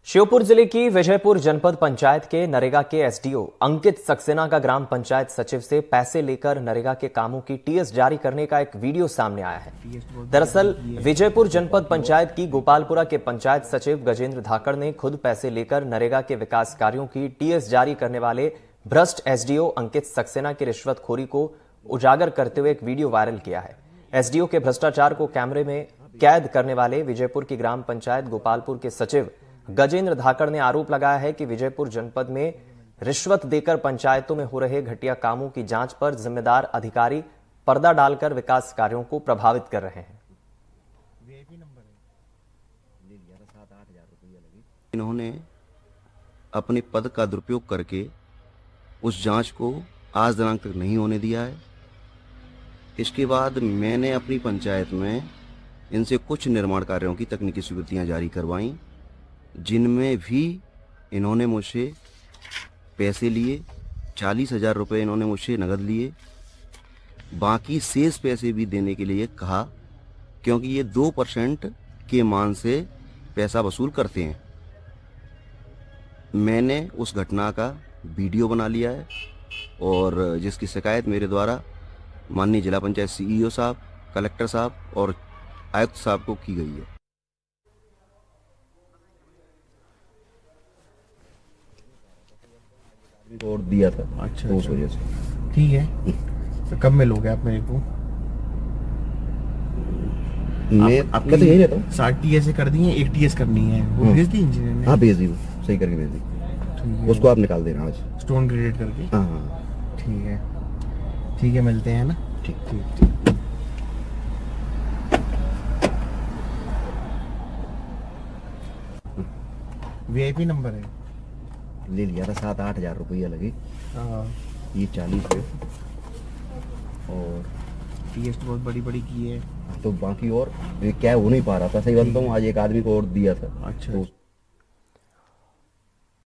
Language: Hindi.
श्योपुर जिले की विजयपुर जनपद पंचायत के नरेगा के एसडीओ अंकित सक्सेना का ग्राम पंचायत सचिव से पैसे लेकर नरेगा के कामों की टीएस जारी करने का एक वीडियो सामने आया है। दरअसल विजयपुर जनपद पंचायत की गोपालपुरा के पंचायत सचिव गजेंद्र धाकड़ ने खुद पैसे लेकर नरेगा के विकास कार्यों की टीएस जारी करने वाले भ्रष्ट एसडीओ अंकित सक्सेना की रिश्वतखोरी को उजागर करते हुए एक वीडियो वायरल किया है। एसडीओ के भ्रष्टाचार को कैमरे में कैद करने वाले विजयपुर की ग्राम पंचायत गोपालपुर के सचिव गजेंद्र धाकड़ ने आरोप लगाया है कि विजयपुर जनपद में रिश्वत देकर पंचायतों में हो रहे घटिया कामों की जांच पर जिम्मेदार अधिकारी पर्दा डालकर विकास कार्यों को प्रभावित कर रहे हैं। इन्होंने अपने पद का दुरुपयोग करके उस जांच को आज दिनांक तक नहीं होने दिया है। इसके बाद मैंने अपनी पंचायत में इनसे कुछ निर्माण कार्यों की तकनीकी स्वीकृतियां जारी करवाईं, जिनमें भी इन्होंने मुझसे पैसे लिए। 40,000 रुपये इन्होंने मुझसे नगद लिए। बाकी शेष पैसे भी देने के लिए कहा, क्योंकि ये 2% के मान से पैसा वसूल करते हैं। मैंने उस घटना का वीडियो बना लिया है और जिसकी शिकायत मेरे द्वारा माननीय जिला पंचायत सीईओ साहब, कलेक्टर साहब और आयुक्त साहब को की गई है। और दिया था। अच्छा, तो उस वजह से ठीक है। तो कब मिलोगे आप मेरे को? मैं तो यही रहता हूँ। 60 टीएस कर दी है, 1 टीएस करनी है, वो भेज दी इंजीनियर ने? हाँ भेज दी, सही करके भेज दी। उसको आप निकाल देना आज स्टोन ग्रेडेड करके। हाँ ठीक है, मिलते हैं ना। ठीक। वीआईपी नंबर है, ले लिया था। 7-8 हजार रुपया लगे। ये 40 है और टीएस तो बहुत बड़ी की है। तो बाकी और क्या हो नहीं पा रहा था। सही बात बताऊं, आज एक आदमी को और दिया था। अच्छा। तो